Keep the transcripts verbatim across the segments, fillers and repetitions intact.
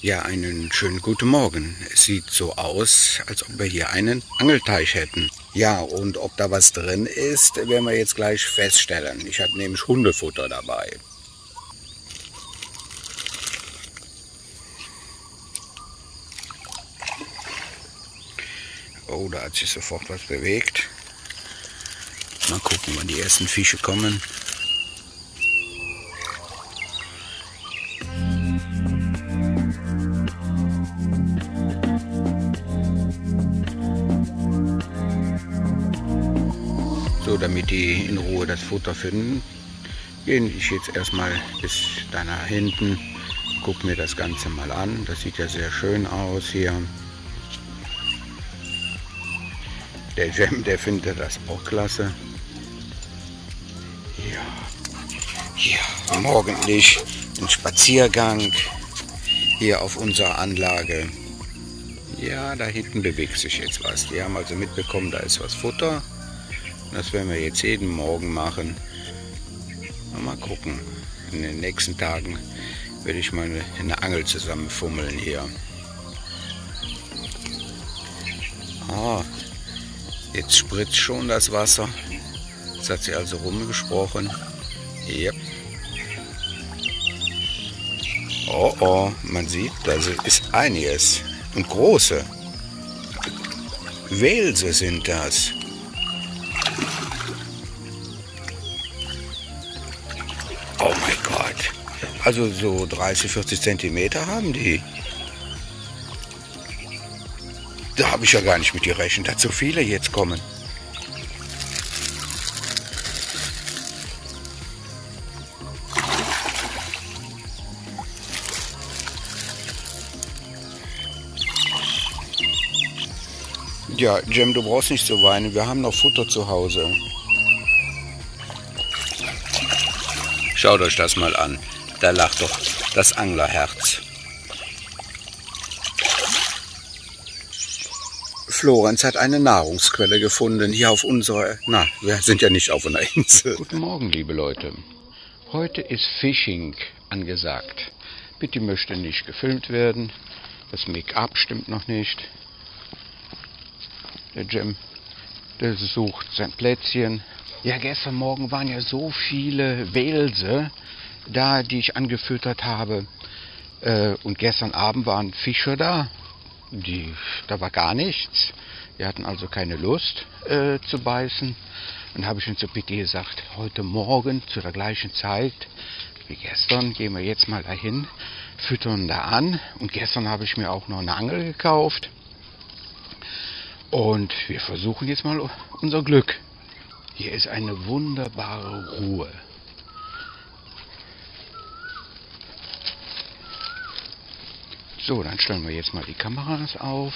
Ja, einen schönen guten Morgen. Es sieht so aus, als ob wir hier einen Angelteich hätten. Ja, und ob da was drin ist, werden wir jetzt gleich feststellen. Ich habe nämlich Hundefutter dabei. Oh, da hat sich sofort was bewegt. Mal gucken, wann die ersten Fische kommen. So, damit die in Ruhe das Futter finden, gehe ich jetzt erstmal bis da nach hinten, gucke mir das Ganze mal an. Das sieht ja sehr schön aus hier. Der Jem, der findet das auch klasse. Ja, hier morgendlich ein Spaziergang hier auf unserer Anlage. Ja, da hinten bewegt sich jetzt was. Die haben also mitbekommen, da ist was Futter. Das werden wir jetzt jeden Morgen machen. Mal gucken. In den nächsten Tagen werde ich mal eine, eine Angel zusammenfummeln hier. Ah, jetzt spritzt schon das Wasser. Das hat sie also rumgesprochen. Yep. Oh oh, man sieht, da ist einiges. Und große. Welse sind das. Oh mein Gott. Also so dreißig, vierzig Zentimeter haben die. Da habe ich ja gar nicht mit gerechnet, dass so viele jetzt kommen. Ja, Jem, du brauchst nicht zu weinen, wir haben noch Futter zu Hause. Schaut euch das mal an, da lacht doch das Anglerherz. Florenz hat eine Nahrungsquelle gefunden hier auf unserer, na, wir sind ja nicht auf einer Insel. Guten Morgen, liebe Leute. Heute ist Fishing angesagt. Bitte möchte nicht gefilmt werden. Das Make-up stimmt noch nicht. Der Jem, der sucht sein Plätzchen. Ja, gestern Morgen waren ja so viele Welse da, die ich angefüttert habe. Äh, und gestern Abend waren Fische da. Die, da war gar nichts. Die hatten also keine Lust äh, zu beißen. Und habe ich ihnen zu Pitti gesagt, heute Morgen zu der gleichen Zeit wie gestern gehen wir jetzt mal dahin, füttern da an. Und gestern habe ich mir auch noch eine Angel gekauft. Und wir versuchen jetzt mal unser Glück. Hier ist eine wunderbare Ruhe. So, dann stellen wir jetzt mal die Kameras auf.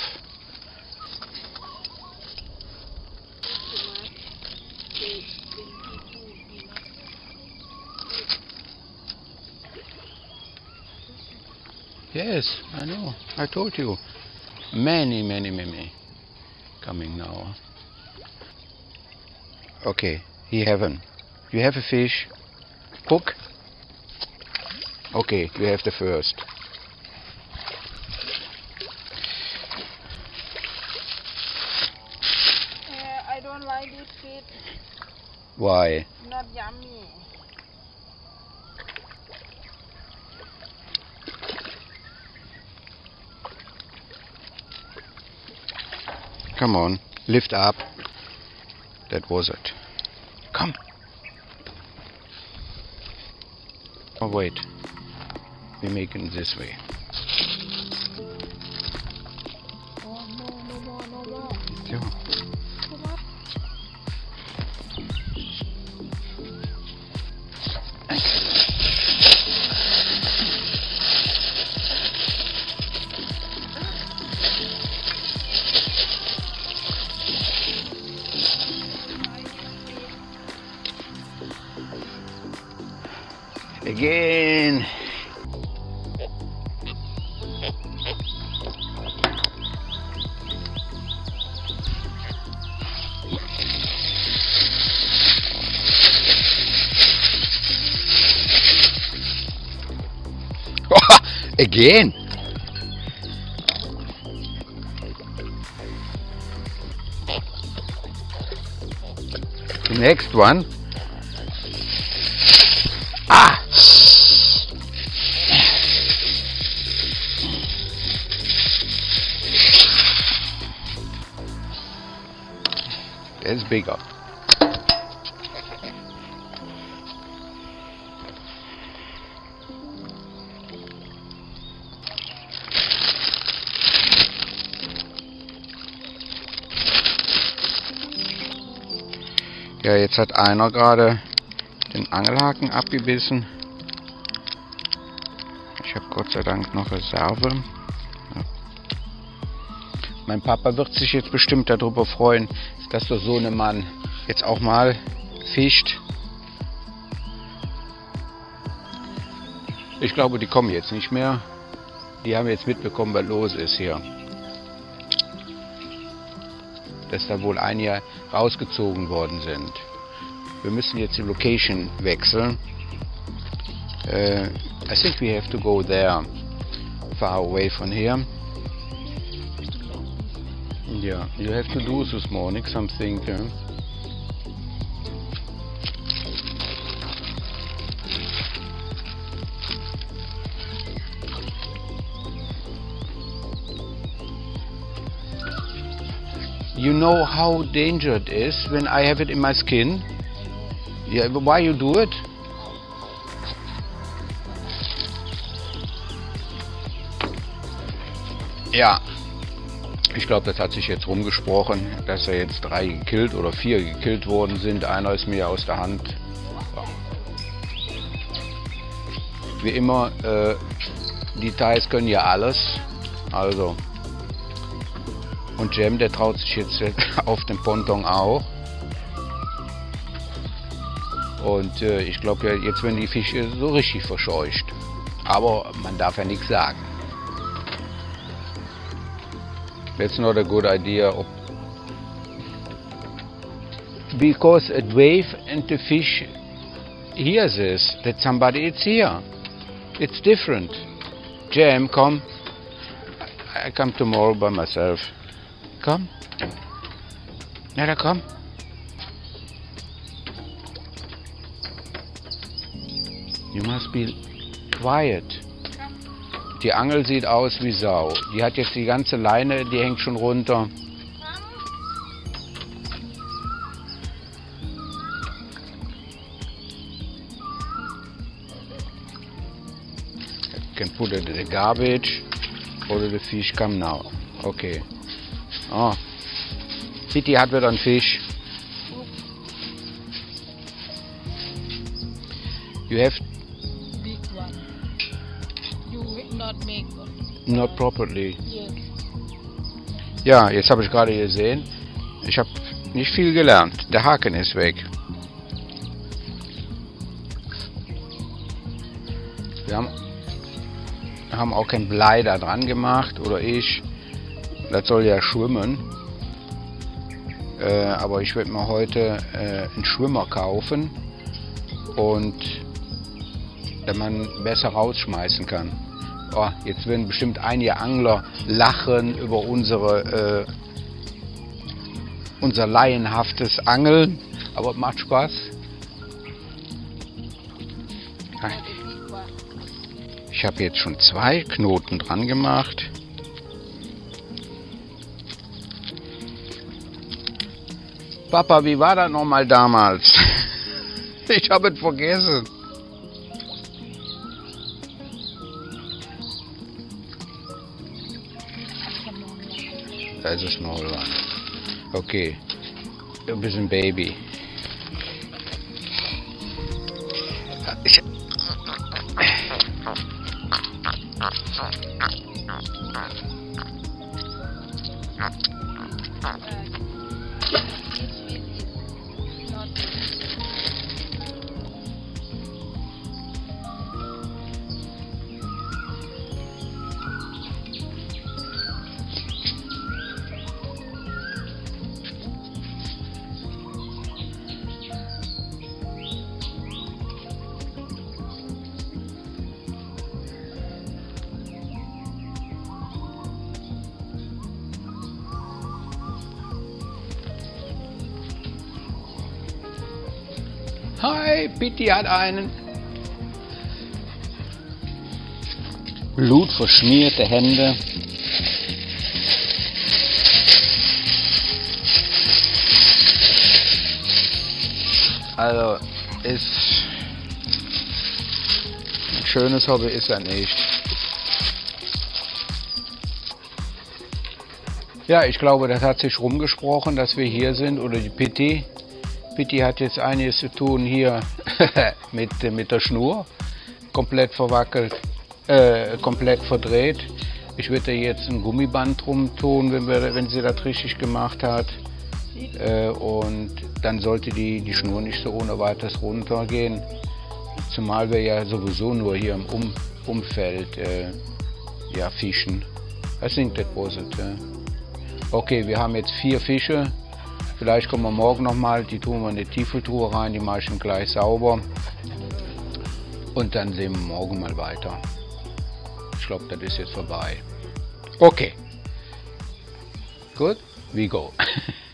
Yes, I know. I told you. Many, many, many coming now. Okay, he haven't. You have a fish? Hook? Okay, you have the first. Uh, I don't like this fish. Why? Not yummy. Come on, lift up. That was it. Come. Oh wait, we're making it this way. Oh, no, no more, no more. So. Come on. Again. Again. Next one. Ah! That's bigger. Ja, jetzt hat einer gerade den Angelhaken abgebissen. Ich habe Gott sei Dank noch Reserve. Ja. Mein Papa wird sich jetzt bestimmt darüber freuen, dass der Sohnemann jetzt auch mal fischt. Ich glaube, die kommen jetzt nicht mehr. Die haben jetzt mitbekommen, was los ist hier. Dass da wohl einige rausgezogen worden sind. Wir müssen jetzt die Location wechseln. Uh, I think we have to go there, far away from here. Yeah, you have to do this morning something. Uh, You know how dangerous it is when I have it in my skin? Yeah, but why you do it? Ja, ich glaube, das hat sich jetzt rumgesprochen, dass da jetzt drei gekillt oder vier gekillt worden sind. Einer ist mir aus der Hand. Ja. Wie immer, äh, die Thais können ja alles. Also. Und Jem, der traut sich jetzt auf den Ponton auch. Und äh, ich glaube ja, jetzt werden die Fische so richtig verscheucht. Aber man darf ja nichts sagen. That's not a good idea. Because it wave and the fish hears this, that somebody is here. It's different. Jem, come. I come tomorrow by myself. Komm. Na, da komm. You must be quiet. Die Angel sieht aus wie Sau. Die hat jetzt die ganze Leine, die hängt schon runter. You can put it in the garbage or the fish come now. Okay. Oh, City hat wieder einen Fisch. You have Big one. You will not make one. not properly. Yes. Ja, jetzt habe ich gerade gesehen, ich habe nicht viel gelernt. Der Haken ist weg. Wir haben, haben auch kein Blei da dran gemacht, oder ich. Das soll ja schwimmen. Äh, aber ich werde mir heute äh, einen Schwimmer kaufen. Und den man besser rausschmeißen kann. Oh, jetzt werden bestimmt einige Angler lachen über unsere, äh, unser laienhaftes Angeln. Aber es macht Spaß. Ich habe jetzt schon zwei Knoten dran gemacht. Papa, wie war das nochmal damals? Ich habe es vergessen. Da ist es noch lang. Okay, du bist ein Baby. Ich Hi, Pitti hat einen. Blutverschmierte Hände. Also, ist ein schönes Hobby ist er nicht. Ja, ich glaube, das hat sich rumgesprochen, dass wir hier sind, oder die Pitti. Pitti hat jetzt einiges zu tun hier mit, mit der Schnur. Komplett verwackelt, äh, komplett verdreht. Ich werde jetzt ein Gummiband drum tun, wenn, wir, wenn sie das richtig gemacht hat. Äh, und dann sollte die, die Schnur nicht so ohne weiteres runtergehen. Zumal wir ja sowieso nur hier im um Umfeld äh, ja, fischen. Das sind das Positive. Okay, wir haben jetzt vier Fische. Vielleicht kommen wir morgen nochmal, die tun wir in die Tiefkühltruhe rein, die mache ich gleich sauber. Und dann sehen wir morgen mal weiter. Ich glaube, das ist jetzt vorbei. Okay. Gut, we go.